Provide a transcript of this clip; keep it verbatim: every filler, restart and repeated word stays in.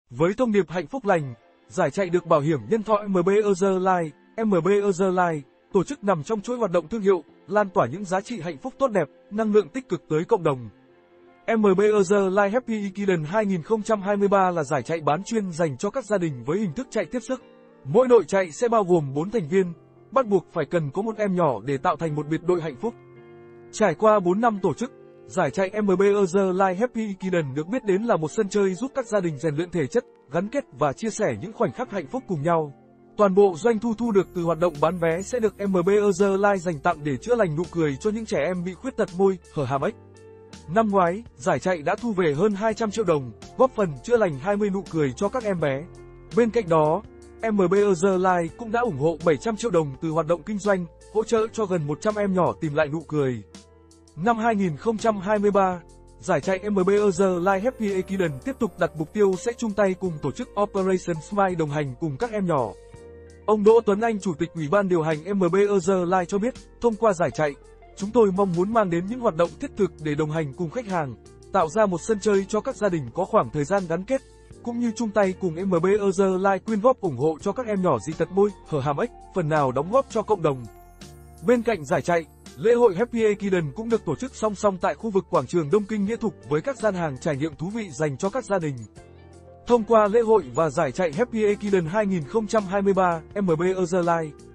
Với thông điệp hạnh phúc lành, giải chạy được Bảo hiểm Nhân thọ em bê Otherlife, em bê Otherlife, tổ chức nằm trong chuỗi hoạt động thương hiệu, lan tỏa những giá trị hạnh phúc tốt đẹp, năng lượng tích cực tới cộng đồng. em bê Otherlife Happy Ekiden hai không hai ba là giải chạy bán chuyên dành cho các gia đình với hình thức chạy tiếp sức. Mỗi đội chạy sẽ bao gồm bốn thành viên, bắt buộc phải cần có một em nhỏ để tạo thành một biệt đội hạnh phúc. Trải qua bốn năm tổ chức, giải chạy em bê Otherlife Happy Ekiden được biết đến là một sân chơi giúp các gia đình rèn luyện thể chất, gắn kết và chia sẻ những khoảnh khắc hạnh phúc cùng nhau. Toàn bộ doanh thu thu được từ hoạt động bán vé sẽ được em bê Otherlife dành tặng để chữa lành nụ cười cho những trẻ em bị khuyết tật môi, hở hàm ếch. Năm ngoái, giải chạy đã thu về hơn hai trăm triệu đồng, góp phần chữa lành hai mươi nụ cười cho các em bé. Bên cạnh đó, em bê Otherlife cũng đã ủng hộ bảy trăm triệu đồng từ hoạt động kinh doanh, hỗ trợ cho gần một trăm em nhỏ tìm lại nụ cười. Năm hai không hai ba, giải chạy em bê Otherlife Happy Ekiden tiếp tục đặt mục tiêu sẽ chung tay cùng tổ chức Operation Smile đồng hành cùng các em nhỏ. Ông Đỗ Tuấn Anh, Chủ tịch Ủy ban điều hành em bê Otherlife cho biết, thông qua giải chạy, chúng tôi mong muốn mang đến những hoạt động thiết thực để đồng hành cùng khách hàng, tạo ra một sân chơi cho các gia đình có khoảng thời gian gắn kết, cũng như chung tay cùng em bê Otherlife quyên góp ủng hộ cho các em nhỏ dị tật môi, hở hàm ếch, phần nào đóng góp cho cộng đồng. Bên cạnh giải chạy, lễ hội Happy Ekiden cũng được tổ chức song song tại khu vực quảng trường Đông Kinh Nghĩa Thục với các gian hàng trải nghiệm thú vị dành cho các gia đình. Thông qua lễ hội và giải chạy Happy Ekiden hai không hai ba, em bê Otherlife